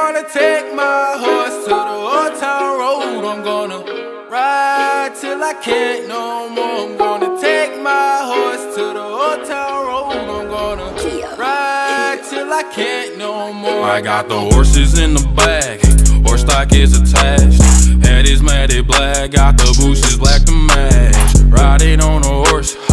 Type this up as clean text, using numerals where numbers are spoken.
gonna take my horse to the old town road. I'm gonna ride till I can't no more. I'm gonna take my horse to the old town road. I'm gonna ride till I can't no more. I got the horses in the bag, horse stock is attached. Head is matted black, got the bushes black to match. Riding on a horse,